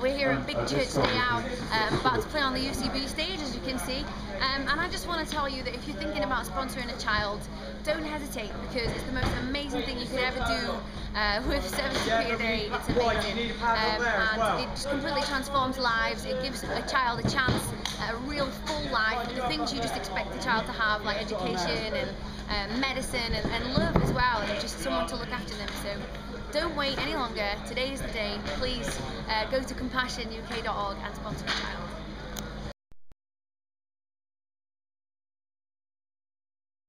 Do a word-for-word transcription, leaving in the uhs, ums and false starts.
we're here at Big Church Day Out, um, about to play on the U C B stage, as you can see. Um, and I just want to tell you that if you're thinking about sponsoring a child, don't hesitate, because it's the most amazing thing you could ever do. Uh, with seventy p a day, it's amazing. Um, and it just completely transforms lives. It gives a child a chance at a real full life, the things you just expect the child to have, like education and um, medicine and, and love as well, and just someone to look after them. So don't wait any longer. Today is the day. Please uh, go to compassion U K dot org and sponsor a child.